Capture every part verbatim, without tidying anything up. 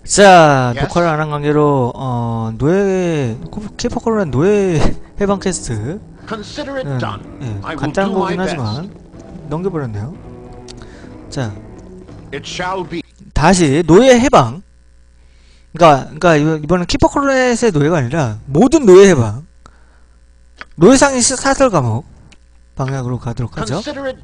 자, 녹화를 안 한 관계로 어 노예 키퍼코로는 노예 해방 퀘스트 는 예, 간단한 거긴 하지만 넘겨버렸네요. 자, 다시 노예 해방. 그러니까 그러니까 이번엔 키퍼코로넷의 노예가 아니라 모든 노예 해방. 노예상의 사설 과목 방향으로 가도록 하죠.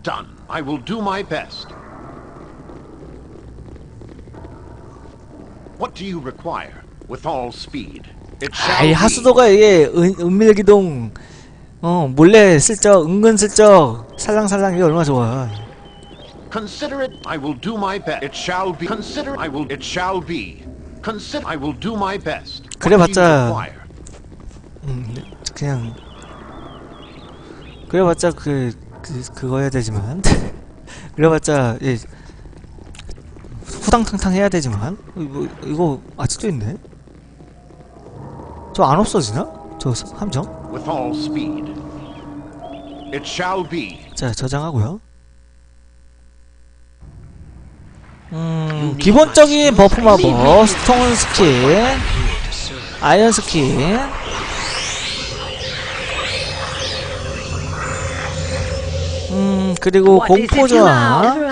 What do you require? With all speed. 아이 하수도가 이게 은, 은밀기동 어 몰래 슬쩍 은근슬쩍 살랑살랑 이게 얼마나 좋아. Consider it. I will do my best. It shall be. Consider. I will. It shall be. Consider. I will do my best. 그래봤자 음 그냥 그래봤자 그, 그 그거 해야 되지만 그래봤자 예. 후당탕탕 해야 되지만 이거, 이거 아직도 있네. 저 안 없어지나? 저 함정? With all speed. It shall be. 자, 저장하고요. 음, 기본적인 버프 마법, 스톤 스킨, 아이언 스킨, 음, 그리고 공포 저항.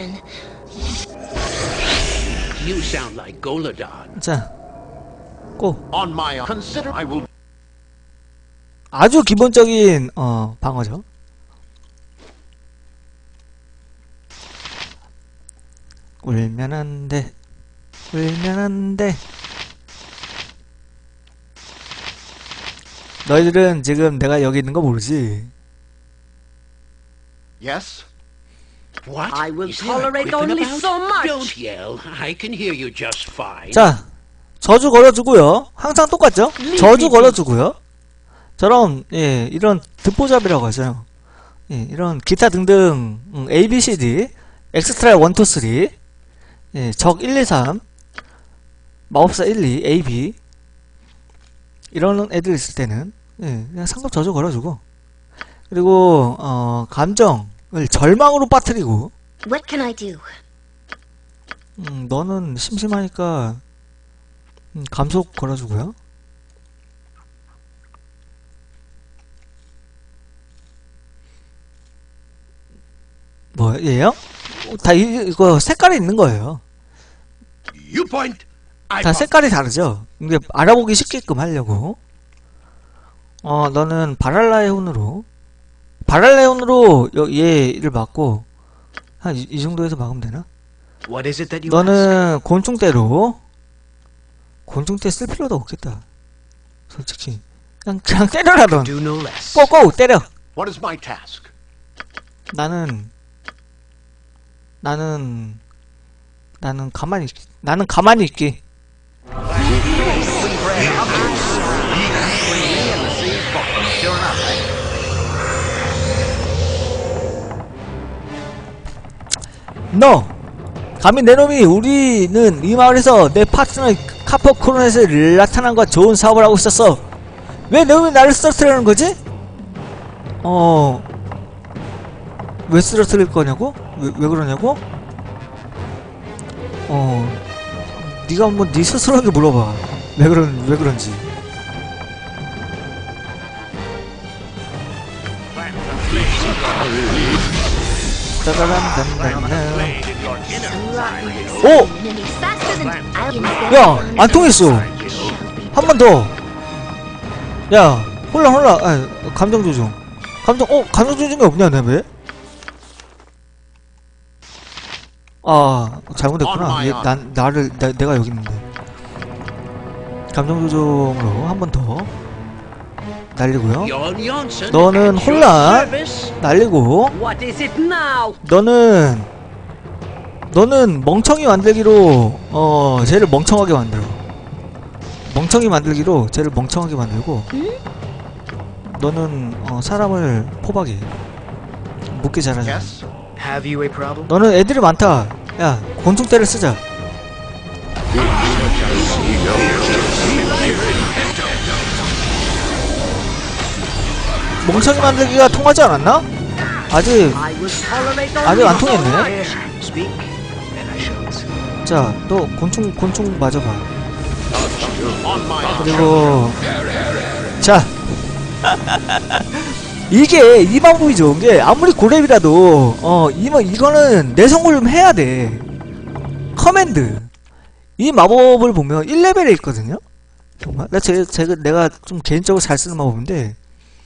You sound like Golodon. 자, 고. On my consider I will. 아주 기본적인 어 방어죠. 울면 안 돼. 울면 안 돼. 너희들은 지금 내가 여기 있는 거 모르지? Yes. What? I will Is there a tolerate griffin only about? so much. Don't yell. I can hear you just fine. 자, 저주 걸어주고요. 항상 똑같죠? 저주 걸어주고요. 저런 예 이런 듣보잡이라고 하죠. 예, 이런 기타 등등 음, A, B, C, D, 엑스트라 일, 이, 삼, 예, 적 일, 이, 삼, 마법사 일, 이, A, B 이런 애들 있을 때는 예, 그냥 상급 저주 걸어주고 그리고 어 감정 을 절망으로 빠뜨리고. What can I do? 음, 너는 심심하니까 음, 감속 걸어주고요. 뭐 얘요? 다 이, 이거 색깔이 있는 거예요. You point. 다 색깔이 다르죠. 이게 알아보기 쉽게끔 하려고. 어, 너는 바랄라의 혼으로. 바랄레온으로 얘를 막고 한 이 정도에서 막으면 되나? What is it that you 너는 곤충대로 곤충대 쓸 필요도 없겠다. 솔직히 그냥 그냥 때려라 넌. do no less. 꼬꼬 때려. What is my task? 나는 나는 나는 가만히 있기. 나는 가만히 있기. 너! 감히 내 놈이 우리는 이 마을에서 내 파트너 카퍼코로넷을 나타난과 좋은 사업을 하고 있었어. 왜 내 놈이 나를 쓰러뜨리는 거지? 어... 왜 쓰러뜨릴 거냐고? 왜, 왜 그러냐고? 어... 네가 한번 네 스스로에게 물어봐. 왜 그런, 왜 그런지. 오! 야! 안 통했어! 한 번 더! 야! 홀라 홀라! 아, 감정 조정. 감정, 어? 감정 조정이 없냐, 내 왜? 아, 잘못했구나. 얘, 난, 나를, 나, 내가 여기 있는데. 감정 조정으로 한 번 더. 날리고요. 너는 혼란 날리고. 너는 너는 멍청이 만들기로 어 쟤를 멍청하게 만들어. 멍청이 만들기로 쟤를 멍청하게 만들고. 너는 어 사람을 포박이 묶기 잘하잖아. 너는 애들이 많다. 야 곤충대를 쓰자. 멍청이 만들기가 통하지 않았나? 아직 아직 안 통했네. 자, 너 곤충 곤충 맞아봐. On my honor. 그리고 자 이게 이 방법이 좋은 게 아무리 고렙이라도 어 이거 이거는 내성을 해야 돼. 커맨드 이 마법을 보면 일 레벨에 있거든요. 정말 나 제, 제가 내가 좀 개인적으로 잘 쓰는 마법인데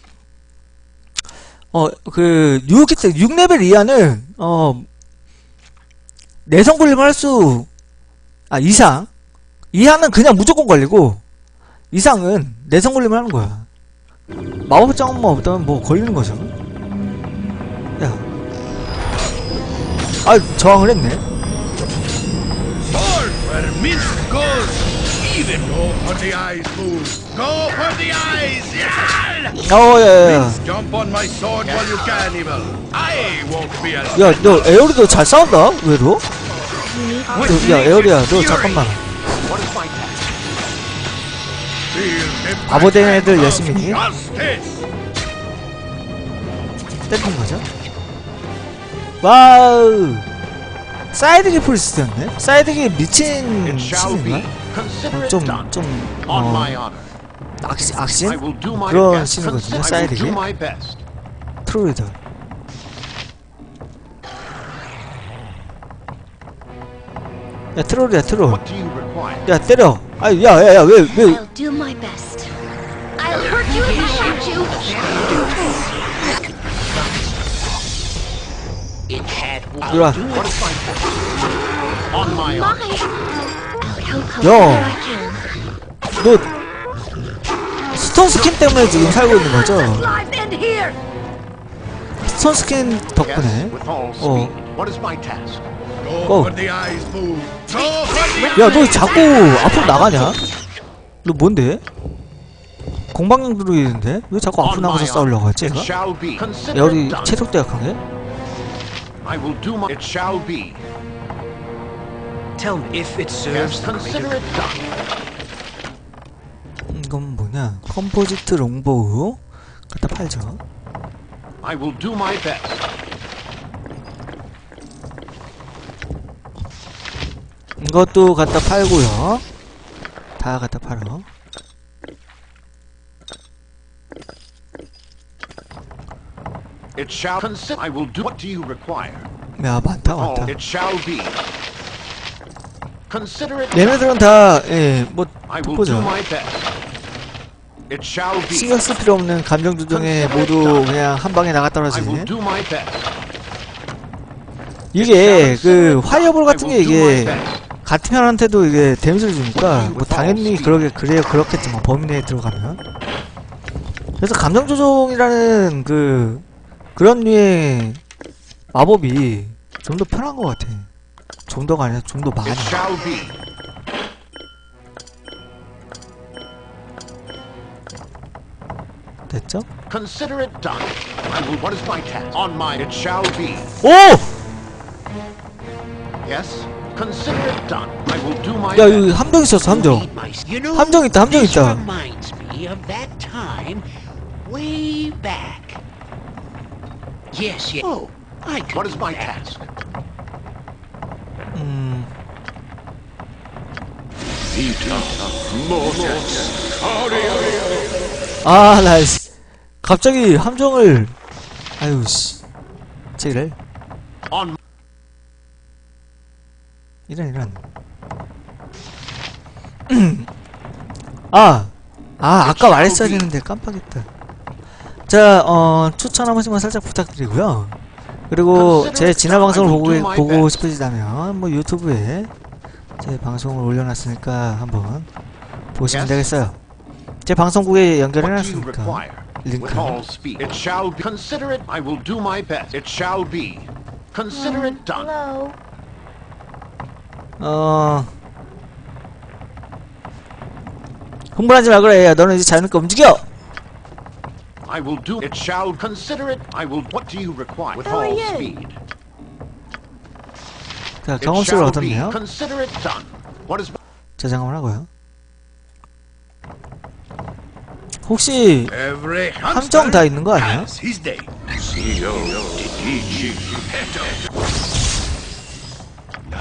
어 그 육 레벨 이하는 어 내성 굴림을 할 수 아 이상 이하는 그냥 무조건 걸리고 이상은 내성 굴림을 하는 거야. 마법 장엄만 없다면 뭐 걸리는 거죠. 야, 아 저항을 했네. Fall where mist goes. Even go for the eyes, fool. Go for the eyes. Yeah! 어, 야, 야, Jump on my sword while you can, evil. I won't be a. 야, 너 에어리 너 잘 싸운다. 왜로? 야, 에어리야, 너 잠깐만. What is my task? 아버된 애들 열심히 Justice. 땡긴 거죠? 와우. 사이드기 프리스트였네? 사이드기 미친 It shall be. 신인가? Consider it 좀, done. 좀, On 어, my honor. 악신? I 악신? will do my 그런 best. 신이거든요, I will 사이드기. do my best. 트로이드. 야, 트롤이야, 트롤. What do you require? 야, 때려. 아, 야, 야, 야, 왜, 왜. I'll do my best. I'll hurt you if I hurt you. It had 이리 와. What is my task? On my My. honor. I'll help Yo. however I can. 너, 스톤 스킨 때문에 지금 살고 있는 거죠? Life end here. 스톤 스킨 Yes, 덕분에. with all 어. speed. What is my task? Go Go. for the eyes, fool. Go for the. 야, 너 자꾸 앞으로 나가냐? 너 뭔데? 공방용 드루이드인데? 왜 자꾸 앞으로 On 나가서 my 싸우려고 honor. 하지, It 얘가? shall be. Consider 여기 it done. 체력도 약하게? I will do my. It shall be. Tell me if it Yes, serves the consider greater it done. 이건 뭐냐? 컴포지트 롱보우 갖다 팔죠. I will do my best. 이것도 갖다 팔고요. 다 갖다 팔어. It shall consider. I will do. What do you require? 야, 많다, Oh, 많다. it shall be. Consider it. 얘네들은 다, 예, 뭐, I will do 듣보죠. my best. It shall be. 신경 쓸 필요 없는 감정 조정에 모두 그냥 한 방에 나가 I will 떨어지네. do my best. 이게, 그, 화이어볼 같은 게 I will do my 이게, best. 같은 편한테도 이게 데미지를 주니까, 뭐, 당연히 그러게, 그래야 그렇겠지만, 범위 내에 들어가면. 그래서 감정 조종이라는 그, 그런 류의 마법이 좀 더 편한 것 같아. 좀 더가 아니라 좀 더 많이. It shall be. 됐죠? Consider it done. I will. What is my task? On my. It shall be. 오! Yes. Consider it done. I will do my 야, best. 여기 함정 있었어, 함정. Read my- You know, 함정 있다, 함정 this 있다. reminds me of that time way back. Yes, yes. Oh, I could What is do my that. task? 음, 아, 나, 씨. 갑자기 함정을, 아유, 씨. 쟤를. On. 이런, 이런. 아! 아, 아까 말했어야 되는데 깜빡했다. 자, 어, 추천 한 번씩만 살짝 부탁드리고요. 그리고 제 지난 방송을 보고, 보고 싶으시다면, 뭐 유튜브에 제 방송을 올려놨으니까 한번 보시면 되겠어요. 제 방송국에 What do you 연결해놨으니까. require? 링크. With all speed. It shall be. Consider it. I will do my best. It shall be. Consider it done. Hello. 어, 흥분하지 마, 그래. 야, 너는 이제 자유롭게 움직여! I will do. It shall. Consider it. I will. What do you require? With all Hurry in. speed. 자, It 경험치를 shall be. 얻었네요. Consider it done. What is? 저장을 하고요. 혹시 Every 함정 다 있는 거 아니야? has his day.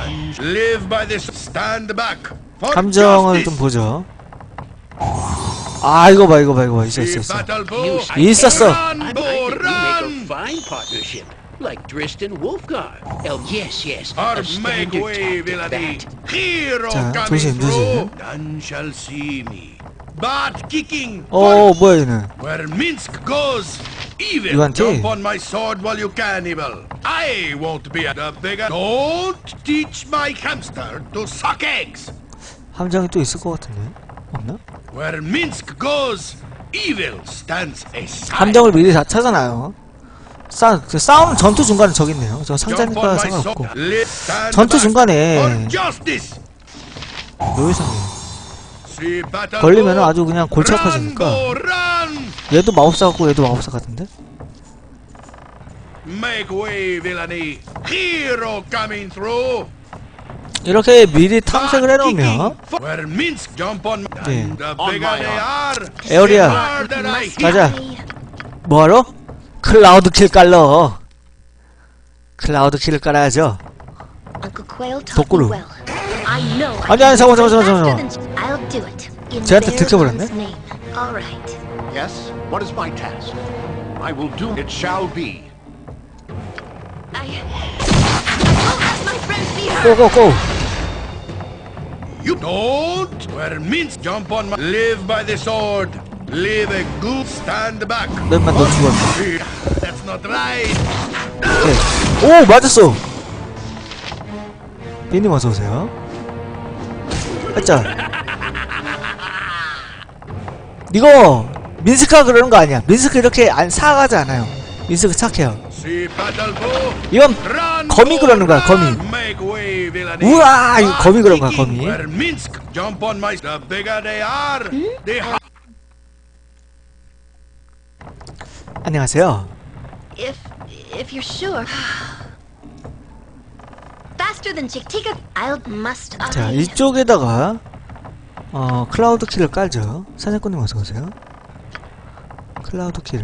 None live by this. Stand back. For 함정을 좀 justice. 보죠. 아, 이거 봐, 이거 봐, 이거 봐. 있어, 있어, See 있어. battle bow. 있었어. Run, I, I bow, think we make a run. fine partnership, like Drist and Wolfgar. Oh, yes, yes. Or A make standard way, tactic, villainy. that. Hero 자, coming 조심, through. 조심. None shall see me. But kicking. 어, 뭐야, 얘는. Where Minsk goes, evil. You want Jump tea? on my sword while you can, evil. I won't be the bigger. Don't teach my hamster to suck eggs. 함정이 또 있을 것 같은데. 없나? Where Minsk goes, evil stands aside. 함정을 미리 다 찾아놔요. 싸, 그 싸움 전투 중간에 저기 있네요. 저 Jump 상자니까 on my 상관없고. sword. Let stand 전투 back 중간에 for justice. 노예상이에요. See battle 걸리면은 bow. 아주 그냥 골치 Run, 아파지니까. bow, run. 얘도 마법사 같고 얘도 마법사 같은데? Make way, villainy. Hero coming through. 이렇게 미리 탐색을 해놓으면 Where Minsk jump on 네. and the bigger they are, 에어리아. the harder I hit. 가자. 뭐하러? 클라우드 킬 깔러. 클라우드 킬을 깔아야죠. Uncle Quail taught 독구루. me well. I know. I 아니, 아니, can 잠깐만, do it 잠깐만, faster 잠깐만. than- I'll do it. In 쟤한테 Bear 들켜버렸네? One's name. All right. Yes? What is my task? I will do it shall be. I. I won't let my friends be hurt. 고고고. You don't. Where Minsk jump on my live by the sword. Live a good stand back. 넌만 너 죽었네. That's not right. 오케이. 오, 맞았어. 비님 어서 오세요. 했자. 이거 민스크가 그러는 거 아니야. 민스크 이렇게 안 사가지 않아요. 민스크 착해요. See battle bow. 이건 Run, 거미 그러는 거야, 거미. run. Make way, villainy. 우와, 이거 거미 그런 거야, Kicking. 거미. Where Minsk jump on my the bigger they are, the har- 안녕하세요. If if you're sure. Faster than Chick-Tika. I'll must. 자, I- 이쪽에다가 어 클라우드 키를 깔죠. 사냥꾼님 어서 오세요. 클라우드 키를.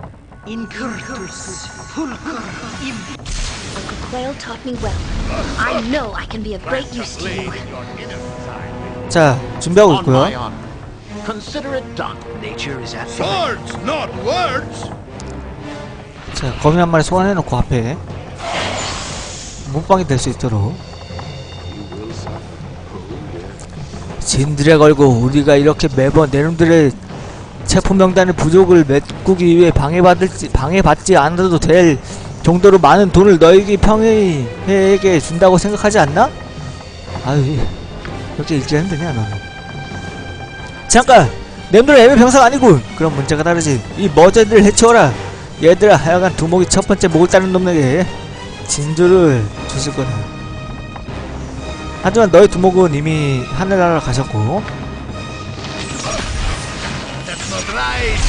Uncle Quail taught me well. I know I can be of great use to you. 자, 준비하고 On my 있고요. honor. Consider it done. Nature is at swords, not words. 자, 거미 한 마리 소환해놓고 앞에 몸빵이 될 수 있도록. 진들에 걸고 우리가 이렇게 매번 내놈들의 체포 명단의 부족을 메꾸기 위해 방해받을지 방해받지 않아도 될 정도로 많은 돈을 너에게 평의에게 준다고 생각하지 않나? 아유, 이렇게 읽기가 힘드냐 너는. 잠깐! 놈들은 애매 병사가 아니군! 그럼 문제가 다르지. 이 머저들을 해치워라. 얘들아, 하여간 두목이 첫 번째 목을 따는 놈에게 진주를 주실 거다. 하지만 너의 두목은 이미 하늘나라로 가셨고. That's not right.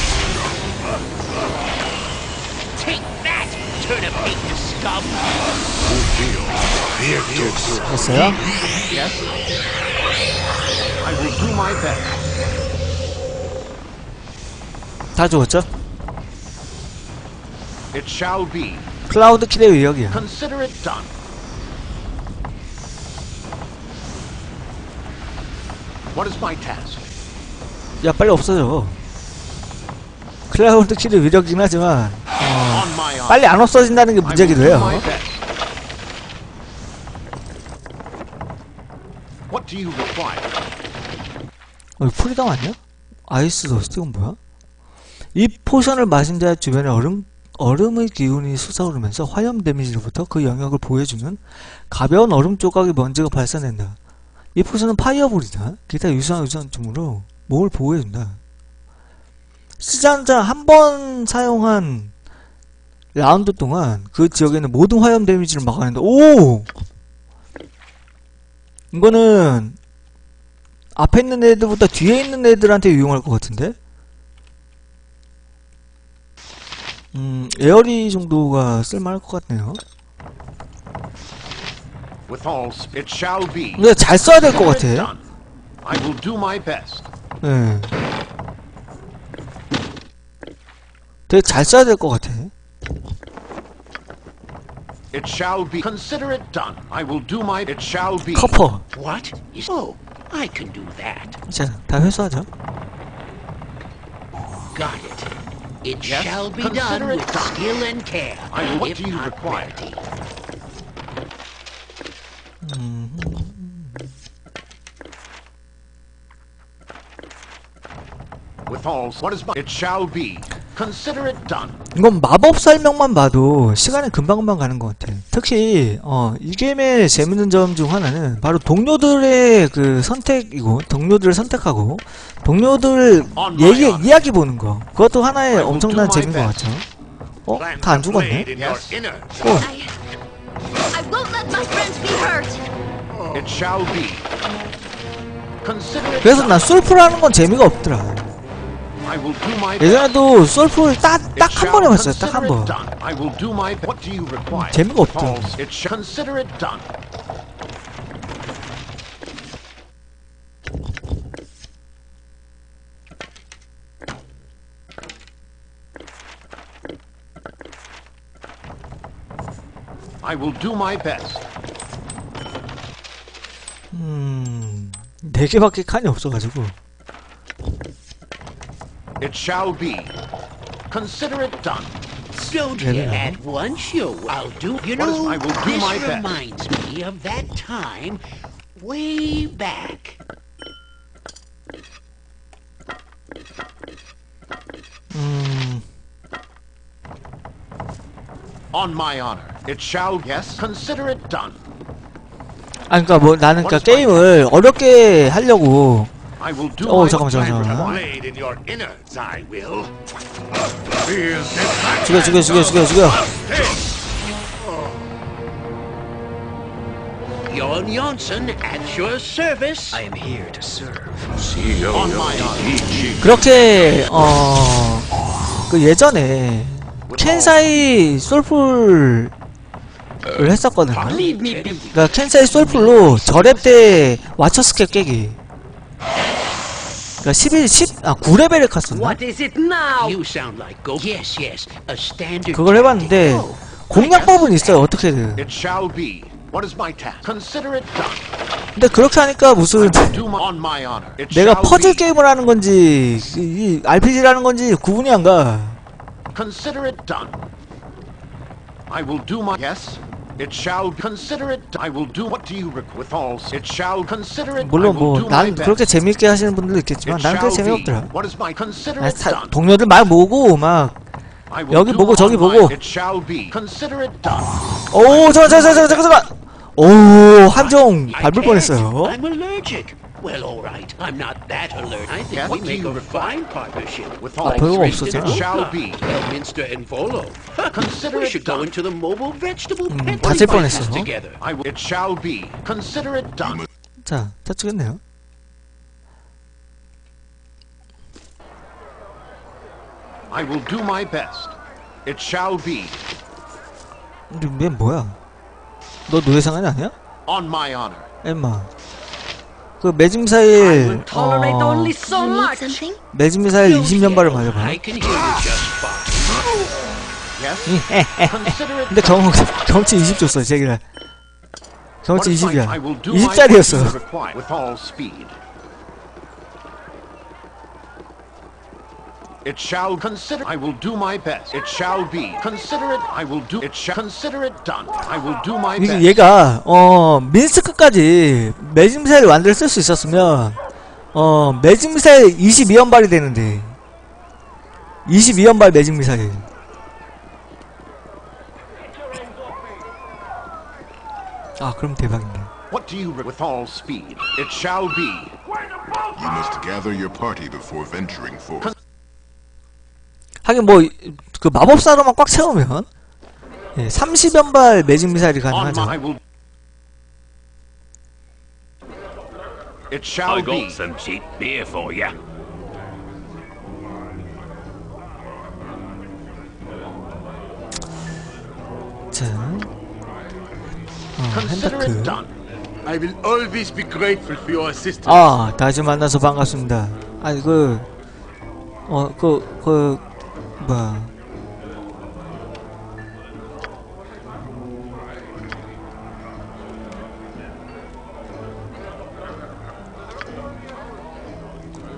Take that, turnip eating scum. 됐어요? Yes? I will do my best. 다 죽었죠? It shall be. 클라우드 킬의 위력이야. Consider it done. What is my task? 야, 빨리 없어져. 클라우드 킬의 위력이긴 하지만 On my honor. 빨리 안 없어진다는 게 I will 문제기도 do 해요. my best. What do you require? 어, 이거 프리덤 아니야? 아이스 더스트 이건 뭐야? 이 포션을 마신 자의 주변에 얼음, 얼음의 기운이 솟아오르면서 화염 데미지로부터 그 영역을 보호해주는 가벼운 얼음 조각의 먼지가 발산된다. 이 포션은 파이어볼이다. 기타 유사한 유전점으로 몸을 보호해준다. 시장자 한 번 사용한 라운드 동안 그 지역에 있는 모든 화염 데미지를 막아낸다. 오! 이거는 앞에 있는 애들보다 뒤에 있는 애들한테 유용할 것 같은데? 음, 에어리 정도가 쓸만할 것 같네요. With all sp- it shall be. 근데 잘 써야 될 것 Consider it 같아. done. I will do my best. 예. 되게 잘 써야 될 것 같아. It shall be. Consider it done. I will do my. It shall be. 커퍼. What? Oh, I can do that. 자, 다 회수하죠. Got it. It Yes, shall be consider done it with done. skill and care. I will- what if do you not require? rarity. With all. What is my. It shall be. Consider it done. 이건 마법 설명만 봐도 시간이 금방금방 가는 것 같아. 특히 어, 이 게임의 재밌는 점 중 하나는 바로 동료들의 그 선택이고, 동료들을 선택하고 동료들 얘기 이야기 보는 거. 그것도 하나의 엄청난 재미인 것 같죠. 어? 다 안 죽었네. Yes. I... I won't let my friends be hurt. It shall be. Consider it 그래서 done. 난 솔프라는 건 재미가 없더라. I will do my best. 예전에도 솔프를 딱 딱 It 한 shall 번에 봤어요. 딱 consider 한 it 번. done. I will do my. What do you require? 재미가 없죠. False. It shall consider it done. I will do my best. 음, 네 개밖에 칸이 없어가지고. It shall be. Consider it done. Don't Yeah, get yeah. at once, you. I'll do. You What is- know, I will do this my best. reminds me of that time way back. 음, On my honor. It shall. Yes. Consider it done. 아, 그니까 뭐, 나는 그니까 게임을 어렵게 하려고. I will do 어, my. 잠깐만, 잠깐만, 잠깐만. Blade in your innards, I will. Feel this 죽여, 죽여, 죽여, 죽여, 죽여. Jon Jonsson at your service. I am here to serve. On my honor. 그렇게, 어, 그 예전에, 켄사이 솔풀을 했었거든요. Leave me be. 그니까 켄사이 솔풀로 저랩 때 와처스캡 깨기. 그니까 십일, 십, 아, 구 레벨을 갔었나? What is it now? You sound like go. Yes, yes. A standard. 그걸 해봤는데, tactic. Oh, 공략법은 있어요, 어떻게든. It shall be. What is my task? Consider it done. 근데 그렇게 하니까 무슨, Do my, on my honor. It 내가 shall 퍼즐 be. 게임을 하는 건지, 이 알피지라는 건지 구분이 안 가. Consider it done. I will do my. Yes. It shall consider it. I will do. What do you require? With all. It shall consider it. I 물론 will 뭐, do my 난 best. 그렇게 재밌게 하시는 분들도 있겠지만, It 난 그게 shall be. 재미없더라. What is my? Consider 아, it 사- done. 동료들 말 모으고, 막, I will 여기 do 보고, 저기 on my- 보고. It shall be. Consider it done. 오, 잠깐, 잠깐, 잠깐, 잠깐, 잠깐! 오, 함정 I 밟을 can't. 뻔했어요. I'm allergic. Well, all right. I'm not that alert. I think Yes, we what do make you a require? fine partnership. With 아, all. 별거 It 없었잖아. shall be. Elminster and Volo. Consider We it should go done. into the mobile vegetable pet 다칠 and 뻔했어. this together. I will. It shall be. Consider it done. 자, 다치겠네요. I will do my best. It shall be. 근데 얘 뭐야? 너 노예상한이 아니야? On my honor. 엠마. 그 매직 미사일, 어, You need something? 매직 미사일 이십 년 발을 맞아봐. I can hear you just fine. Yes. Consider it. 근데 경, 경치 이십 줬어, 제기를. What 경치 is my- 이십이야. I will do my 이십 짜리였어. best as required. With all speed. It shall consider. I will do my best. It shall be. Consider it. I will do. It shall consider it done. I will do my 이게 best. 얘가, 어, 민스크까지 매직 미사일 완전히 쓸 수 있었으면, 어, 매직 미사일 이십이 연발이 되는데. 이십이 연발 매직 미사일. 아, 그럼 대박인데. What do you re- with all speed? It shall be. You must gather your party before venturing forth. 하긴 뭐, 그 마법사로만 꽉 채우면, 예, 삼십 연발 매직 미사일이 On 가능하죠. my. I will. It shall be. some cheap beer for you. 자, 어, Consider it 핸드크. done. I will always be grateful for your assistance. 아, 다시 만나서 반갑습니다. 아니, 그, 어, 그, 그, 뭐야.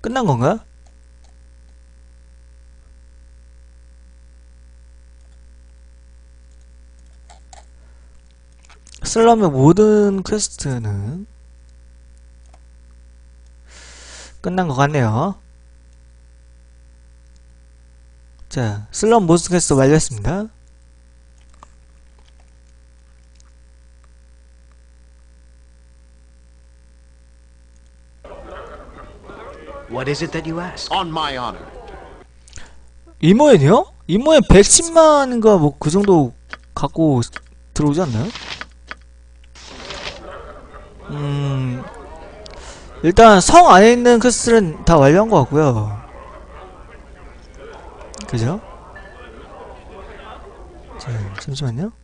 끝난 건가? 슬럼의 모든 퀘스트는 끝난 것 같네요. 자, 슬럼 모든 퀘스트 완료했습니다. What is it that you ask? On my honor. 이모엔이요? 이모엔 백십만인가 뭐 그 정도 갖고 들어오지 않나요? 음... 일단 성 안에 있는 퀘스트는 다 완료한 것 같고요. 그죠? 자, 잠시만요.